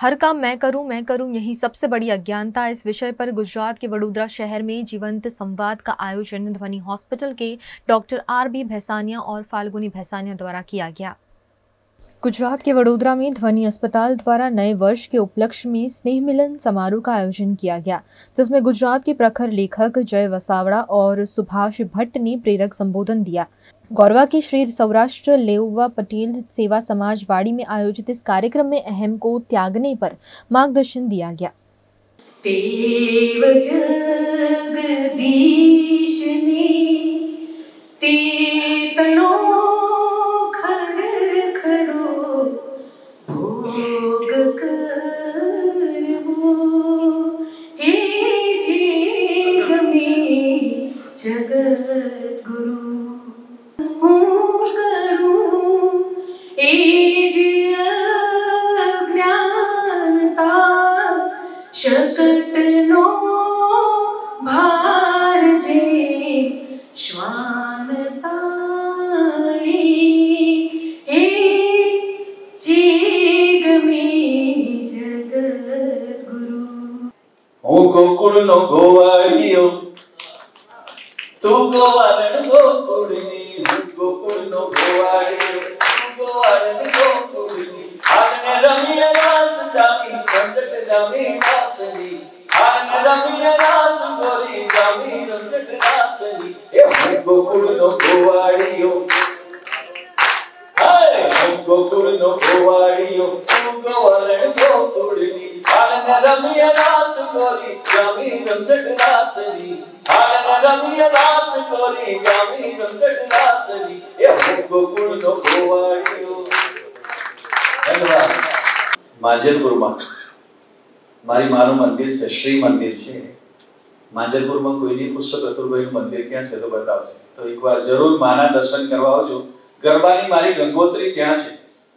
हर काम मैं करूं यही सबसे बड़ी अज्ञानता। इस विषय पर गुजरात के वडोदरा शहर में जीवंत संवाद का आयोजन ध्वनि हॉस्पिटल के डॉक्टर आर.बी. भैसानिया और फाल्गुनी भैसानिया द्वारा किया गया। गुजरात के वडोदरा में ध्वनि अस्पताल द्वारा नए वर्ष के उपलक्ष्य में स्नेह मिलन समारोह का आयोजन किया गया, जिसमें गुजरात के प्रखर लेखक जय वसावड़ा और सुभाष भट्ट ने प्रेरक संबोधन दिया। गौरवा की श्री सौराष्ट्र लेउवा पटेल सेवा समाज वाड़ी में आयोजित इस कार्यक्रम में अहम को त्यागने पर मार्गदर्शन दिया गया। देव जगदीश ने तेतनो खर खरो भोग करवो, हे जी गमे जगत गुरु शकटनो भार जे श्वान ताणी, हे जी गमे जगत गुरु। હું ગોકુળનો ગોવાળિયો, તું ગોવારણ ગોકુળની, હું ગોકુળનો ગોવાળિયો, તું ગોવારણ ગોકુળની, હાલને રમીએ રાસ જામી, રંજટ જામી રાસની, હાલને રમીએ રાસ ગોરી જામી, રંજટ રાસની, એ હું ગોકુળનો ગોવાળિયો, હાય હું ગોકુળનો ગોવાળિયો, તું ગોવારણ ગોકુળની, હાલને રમીએ રાસ ગોરી જામી, રંજટ રાસની, હાલને રમીએ રાસ ગોરી જામી, રંજટ રાસની, એ હું ગોકુળનો ગોવાળિયો। ધન્યવાદ। માંજલપુરમાં મારી મારું મંદિર છે, શ્રી મંદિર છે। માંજલપુરમાં કોઈની પુસ્તક અતુલભાઈનું મંદિર ક્યાં છે તો બતાવશે, તો એકવાર જરૂર માના દર્શન કરવા આવજો। ગરબાની મારી ગંગોત્રી ક્યાં છે?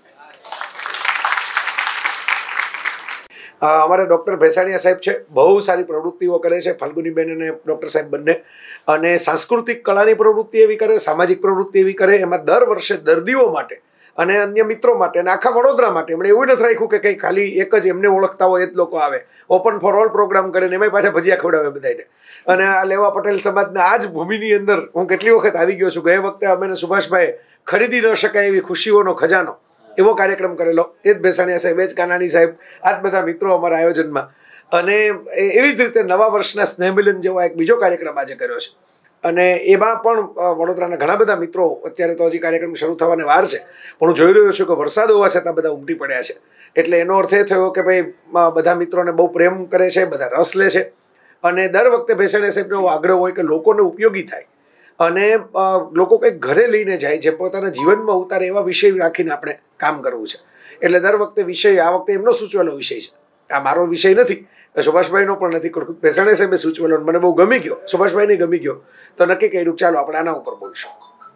અમારા ડૉક્ટર ભેસાણીયા સાહેબ છે, બહુ સારી પ્રવૃત્તિઓ કરે છે, ફાલ્ગુનીબેન અને ડૉક્ટર સાહેબ બંને, અને સાંસ્કૃતિક કળાની પ્રવૃત્તિ એવી કરે, સામાજિક પ્રવૃત્તિ એવી કરે, એમાં દર વર્ષે દર્દીઓ માટે અને અન્ય મિત્રો માટે અને આખા વડોદરા માટે એમણે એવું નથી રાખ્યું કે કંઈ ખાલી એક જ એમને ઓળખતા હોય એ જ લોકો આવે, ઓપન ફોર ઓલ પ્રોગ્રામ કરે ને એમાંય પાછા ભજીયા ખવડાવે બધાને। અને આ લેવા પટેલ સમાજના આ જ ભૂમિની અંદર હું કેટલી વખત આવી ગયો છું। ગયે વખતે અમે સુભાષભાઈ ખરીદી ન શકાય એવી ખુશીઓનો ખજાનો એવો કાર્યક્રમ કરેલો, એ જ ભેસાણીયા સાહેબ, એ જ કાનાણી સાહેબ, આ જ બધા મિત્રો અમારા આયોજનમાં। અને એવી જ રીતે નવા વર્ષના સ્નેહમિલન જેવો એક બીજો કાર્યક્રમ આજે કર્યો છે, અને એમાં પણ વડોદરાના ઘણા બધા મિત્રો, અત્યારે તો હજી કાર્યક્રમ શરૂ થવાને વાર છે, પણ હું જોઈ રહ્યો છું કે વરસાદ હોવા છતાં બધા ઉમટી પડ્યા છે, એટલે એનો અર્થ એ થયો કે ભાઈ બધા મિત્રોને બહુ પ્રેમ કરે છે, બધા રસ લે છે, અને દર વખતે ભેસાણીયા સાહેબનો આગ્રહ હોય કે લોકોને ઉપયોગી થાય અને લોકો કંઈક ઘરે લઈને જાય, જે પોતાના જીવનમાં ઉતારે એવા વિષય રાખીને આપણે કામ કરવું છે। એટલે દર વખતે વિષય, આ વખતે એમનો સૂચવેલો વિષય છે, આ મારો વિષય નથી, સુભાષભાઈનો પણ નથી, ભેસાણીયા સાહેબે સૂચવેલો, મને બહુ ગમી ગયો, સુભાષભાઈને ગમી ગયો, તો નક્કી કર્યું ચાલો આપણે આના ઉપર બોલશું।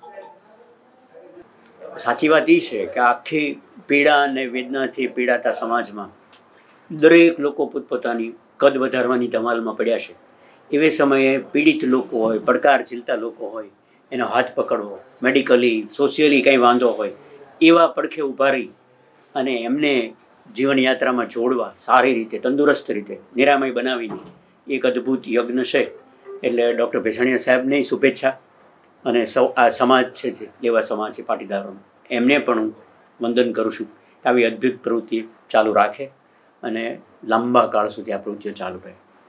સાચી વાત એ છે કે આખી પીડા અને વેદનાથી પીડાતા સમાજમાં દરેક લોકો પોતપોતાની કદ વધારવાની ધમાલમાં પડ્યા છે। એવે સમયે પીડિત લોકો હોય, પડકાર ઝીલતા લોકો હોય, એનો હાથ પકડવો, મેડિકલી સોશિયલી કંઈ વાંધો હોય એવા પડખે ઊભા રહી અને એમને જીવનયાત્રામાં જોડવા, સારી રીતે તંદુરસ્ત રીતે નિરામય બનાવીને એક અદ્ભુત યજ્ઞ છે। એટલે ડૉક્ટર ભેસાણીયા સાહેબને શુભેચ્છા, અને સૌ આ સમાજ છે જે લેવા સમાજ છે પાટીદારોનો, એમને પણ હું વંદન કરું છું કે આવી અદ્ભુત પ્રવૃત્તિ ચાલુ રાખે અને લાંબા કાળ સુધી આ પ્રવૃત્તિઓ ચાલુ રહે।